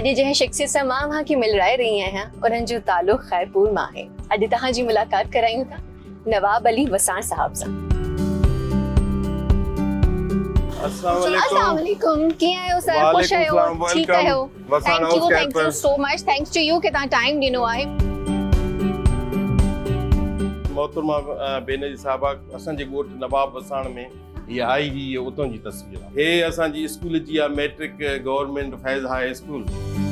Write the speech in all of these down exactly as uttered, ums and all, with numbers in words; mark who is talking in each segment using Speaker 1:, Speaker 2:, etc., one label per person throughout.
Speaker 1: अॼु जंहिं शख़्सियत सां मां वहाँ की मिलराए रही आहियां उन्हनि जो तालुक़ ख़ैरपुर मां आहे। अॼु तव्हां जी मुलाक़ात करायूं था नवाब अली वसाण साहब सां। अस्सलाम वालेकुम, कीअं आहियो सर? ख़ुश आहियो? ठीकु आहियो? Thank you thank you so much, thanks to you कि तव्हां टाइम ॾिनो आहे।
Speaker 2: मोहतरमा बेनजी साहबा, असांजे ॻोठ नवाब वसाण में ये आई ही ये उतों जी तस्वीर है। हे असांजी स्कूल जी आहे, matric government Faiz high school.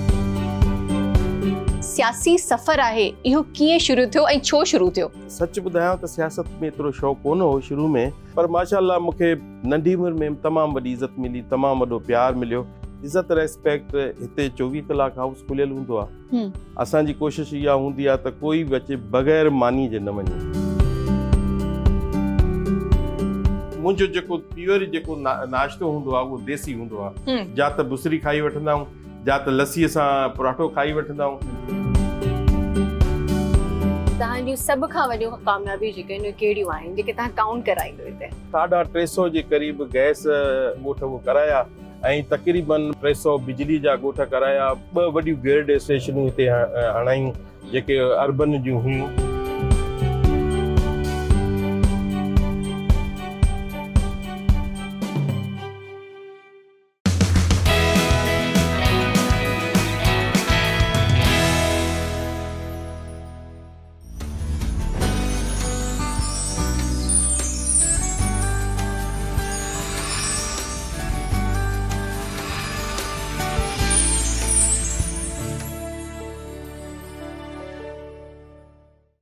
Speaker 1: सियासी सफ़र आहे, इहो कीअं शुरू थियो ऐं छो शुरू थियो?
Speaker 2: सच ॿुधायां त सियासत में एतिरो शौक़ु कोन हो शुरू में, पर माशाअल्लाह मूंखे नंढी उमिरि में तमामु वॾी इज़त मिली, तमामु वॾो प्यार मिलियो। इज़त रेस्पेक्ट हिते चोवीह कलाक हाउस खुलियल हूंदो आहे। असांजी कोशिशि इहा हूंदी आहे त कोई बि अचे बग़ैर मानी जे न वञे। मुंहिंजो जेको प्योर जेको ना, नाश्तो हूंदो आहे उहो देसी हूंदो आहे। जा त बुसरी खाई वठंदा आहियूं, जा त लस्सीअ सां पराठो खाई वठंदा आहियूं।
Speaker 1: तव्हांजूं सभ खां वॾियूं कामयाबियूं जेके आहिनि कहिड़ियूं आहिनि जेके तव्हां काउंट कराईंदो हिते?
Speaker 2: साढा टे सौ जे क़रीब गैस ॻोठ उहो कराया ऐं तक़रीबन टे सौ बिजली जा ॻोठ कराया। ॿ वॾियूं ग्रेड स्टेशनूं हिते हणायूं जेके अर्बन जूं हुयूं।